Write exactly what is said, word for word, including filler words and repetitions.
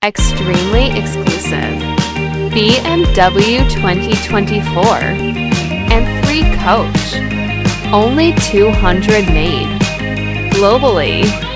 Extremely exclusive. B M W twenty twenty-four and three coach. Only two hundred made. Globally.